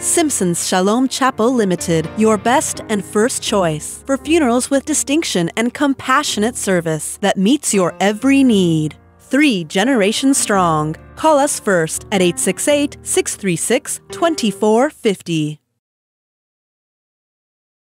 Simpson's Shalom Chapel Limited, your best and first choice for funerals with distinction and compassionate service that meets your every need. 3 generations strong. Call us first at 868-636-2450.